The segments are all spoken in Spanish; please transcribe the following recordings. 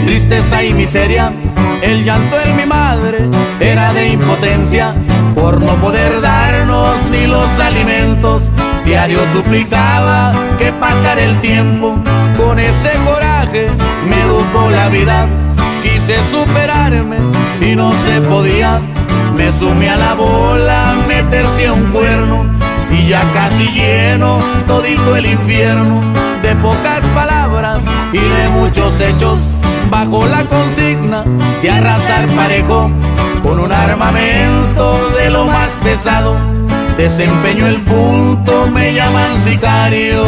tristeza y miseria. El llanto en mi madre era de impotencia por no poder darnos ni los alimentos. Diario suplicaba que pasara el tiempo. Con ese coraje me educó la vida. Quise superarme y no se podía. Me sumé a la bola, me tercié un cuerno y ya casi lleno todito el infierno. De pocas palabras y de muchos hechos, bajo la consigna de arrasar parejo, con un armamento de lo más pesado, desempeño el punto, me llaman sicario.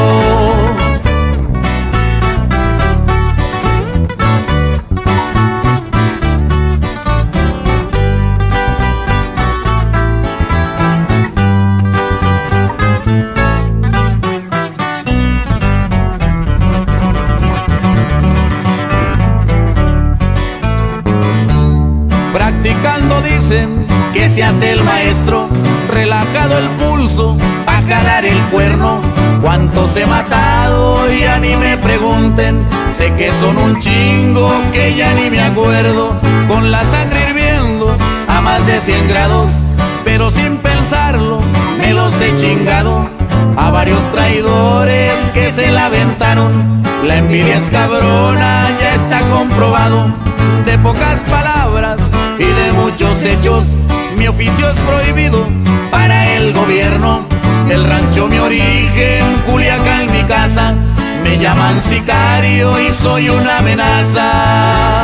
Practicando dicen que se hace el maestro, relajado el pulso a jalar el cuerno. Cuántos he matado ya ni me pregunten, sé que son un chingo que ya ni me acuerdo. Con la sangre hirviendo a más de 100 grados, pero sin pensarlo me los he chingado. A varios traidores que se la aventaron, la envidia es cabrona, ya está comprobado. De pocas palabras y de muchos hechos, mi oficio es prohibido para el gobierno. El rancho mi origen, Culiacán mi casa, me llaman sicario y soy una amenaza.